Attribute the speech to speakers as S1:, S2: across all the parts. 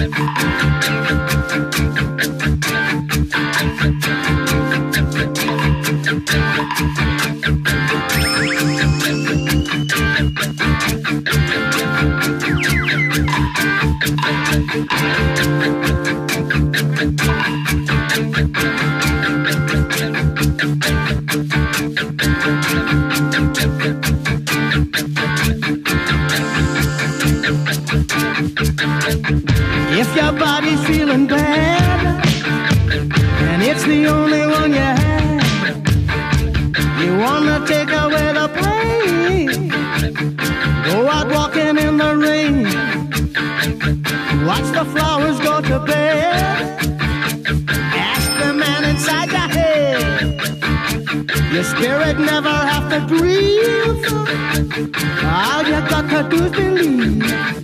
S1: If your body's feeling bad and it's the only one you have, you wanna take away the pain, go out walking in the rain, watch the flowers go to bed, ask the man inside your head, your spirit never have to grieve, all you got to do is believe.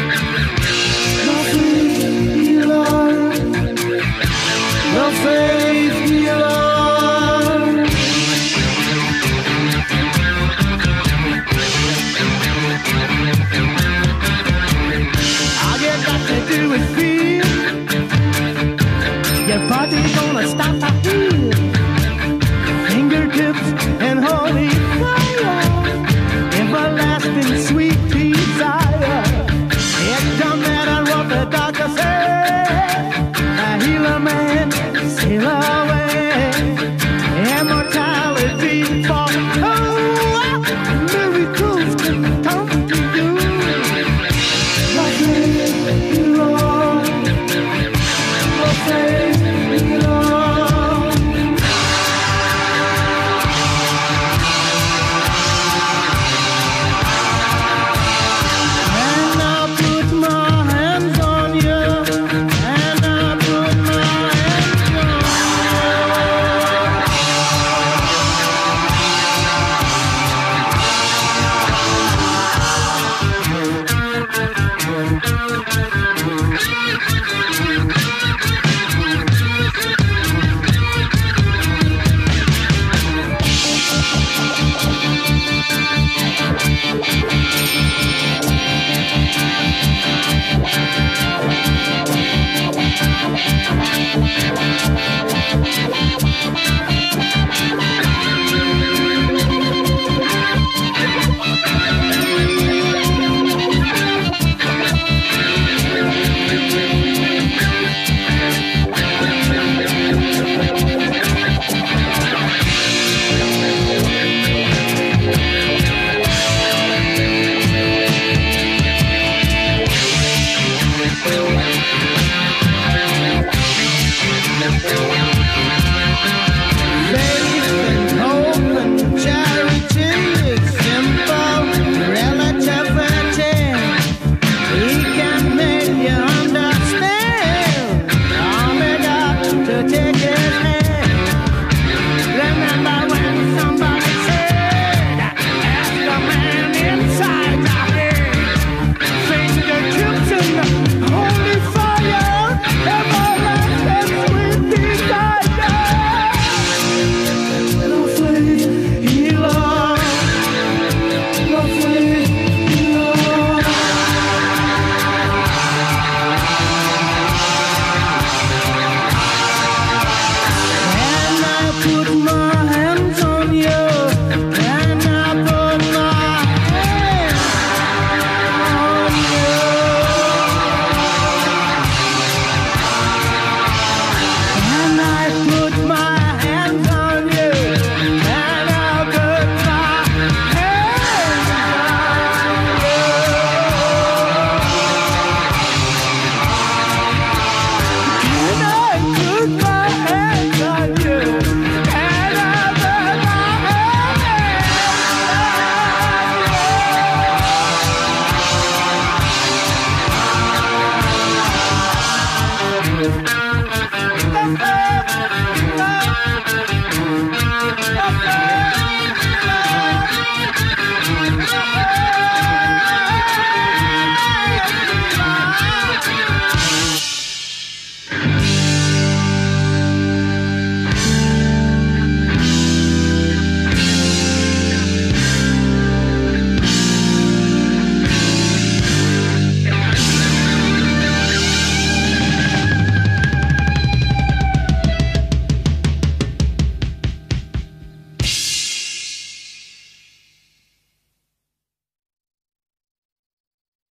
S1: The faith healer. All you got to do is feel your body's gonna stop to heal. Fingertips and holy fire, everlasting sweet desire. It don't matter what the doctor says, a healer man sail away, immortality for miracles can come to you. Lord, and I'll put my hands on you, and I'll put my hands on you.
S2: We'll be right back.